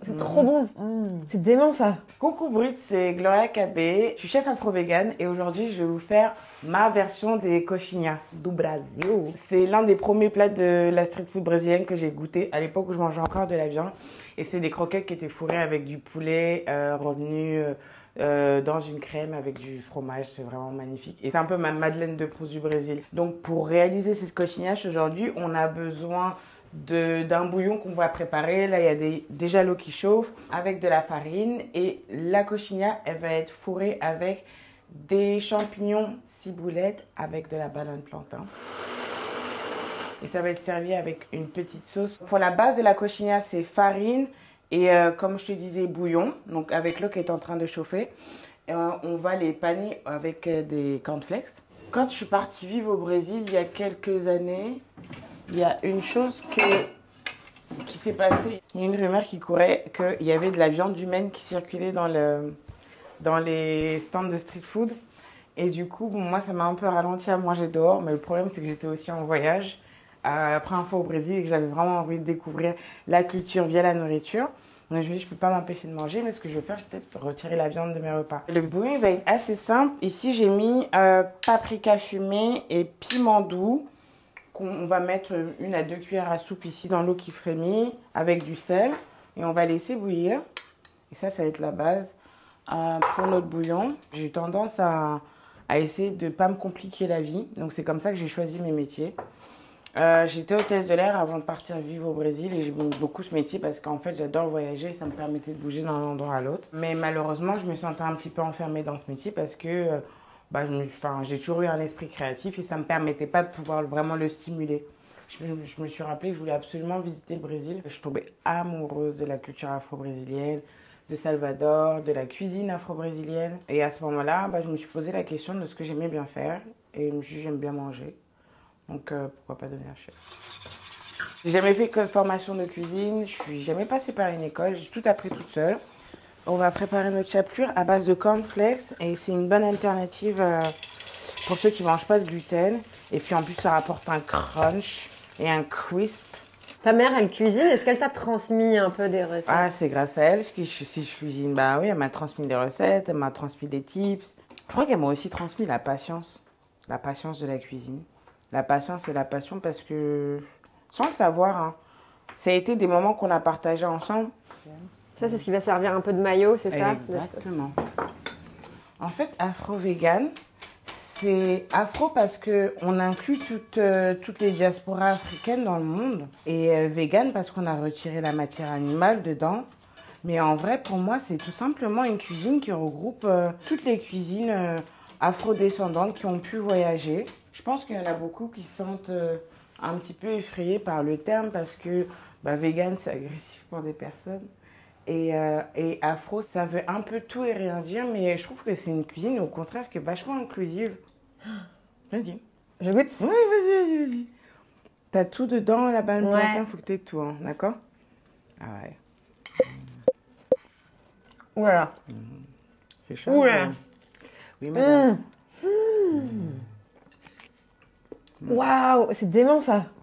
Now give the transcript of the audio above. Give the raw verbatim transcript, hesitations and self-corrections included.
C'est mmh. trop bon. Mmh. C'est dément ça. Coucou Brut, c'est Gloria Cabé. Je suis chef afro-vegan et aujourd'hui je vais vous faire ma version des coxinhas do Brasil. C'est l'un des premiers plats de la street food brésilienne que j'ai goûté à l'époque où je mangeais encore de la viande. Et c'est des croquettes qui étaient fourrées avec du poulet euh, revenu euh, euh, dans une crème avec du fromage. C'est vraiment magnifique. Et c'est un peu ma Madeleine de Proust du Brésil. Donc pour réaliser cette coxinhas aujourd'hui, on a besoin d'un bouillon qu'on va préparer. Là, il y a des, déjà l'eau qui chauffe avec de la farine. Et la coxinha, elle va être fourrée avec des champignons ciboulettes avec de la banane plantain. Et ça va être servi avec une petite sauce. Pour la base de la coxinha, c'est farine et euh, comme je te disais, bouillon. Donc avec l'eau qui est en train de chauffer. Et, euh, on va les paner avec euh, des cornflakes. Quand je suis partie vivre au Brésil il y a quelques années, il y a une chose que, qui s'est passée. Il y a une rumeur qui courait qu'il y avait de la viande humaine qui circulait dans, le, dans les stands de street food. Et du coup, bon, moi, ça m'a un peu ralenti à manger dehors. Mais le problème, c'est que j'étais aussi en voyage euh, la première fois au Brésil et que j'avais vraiment envie de découvrir la culture via la nourriture. Donc je me dis, je ne peux pas m'empêcher de manger, mais ce que je vais faire, c'est peut-être retirer la viande de mes repas. Le bouillon va être assez simple. Ici, j'ai mis euh, paprika fumé et piment doux. On va mettre une à deux cuillères à soupe ici dans l'eau qui frémit avec du sel et on va laisser bouillir. Et ça, ça va être la base euh, pour notre bouillon. J'ai tendance à, à essayer de ne pas me compliquer la vie. Donc c'est comme ça que j'ai choisi mes métiers. Euh, J'étais hôtesse de l'air avant de partir vivre au Brésil et j'aime beaucoup ce métier parce qu'en fait j'adore voyager et ça me permettait de bouger d'un endroit à l'autre. Mais malheureusement, je me sentais un petit peu enfermée dans ce métier parce que euh, Bah, j'ai toujours eu un esprit créatif et ça ne me permettait pas de pouvoir vraiment le stimuler. Je, je me suis rappelé que je voulais absolument visiter le Brésil. Je suis tombée amoureuse de la culture afro-brésilienne, de Salvador, de la cuisine afro-brésilienne. Et à ce moment-là, bah, je me suis posé la question de ce que j'aimais bien faire. Et je me suis dit, j'aime bien manger. Donc euh, pourquoi pas devenir chef. J'ai jamais fait que formation de cuisine, je suis jamais passée par une école, j'ai tout appris toute seule. On va préparer notre chapelure à base de cornflakes et c'est une bonne alternative euh, pour ceux qui ne mangent pas de gluten. Et puis en plus, ça rapporte un crunch et un crisp. Ta mère, elle cuisine. Est-ce qu'elle t'a transmis un peu des recettes? Ah, c'est grâce à elle que je, si je cuisine. Bah oui, elle m'a transmis des recettes, elle m'a transmis des tips. Je crois qu'elle m'a aussi transmis la patience. La patience de la cuisine. La patience et la passion parce que, sans le savoir, hein, ça a été des moments qu'on a partagés ensemble. Ça, c'est ce qui va servir un peu de maillot, c'est ça? Exactement. En fait, afro-vegan, c'est afro parce qu'on inclut toutes, euh, toutes les diasporas africaines dans le monde. Et euh, vegan parce qu'on a retiré la matière animale dedans. Mais en vrai, pour moi, c'est tout simplement une cuisine qui regroupe euh, toutes les cuisines euh, afro-descendantes qui ont pu voyager. Je pense qu'il y en a beaucoup qui se sentent euh, un petit peu effrayés par le terme parce que bah, vegan, c'est agressif pour des personnes. Et, euh, et afro, ça veut un peu tout et rien dire, mais je trouve que c'est une cuisine au contraire qui est vachement inclusive. Vas-y. Je goûte? Oui, vas-y, vas-y, vas-y. T'as tout dedans, la banane ouais. plantain, faut que t'aies tout, hein, d'accord? Ah ouais. Oula. Mmh. C'est chaud. Oula. Oui, madame. Mmh. Mmh. Waouh, c'est dément ça.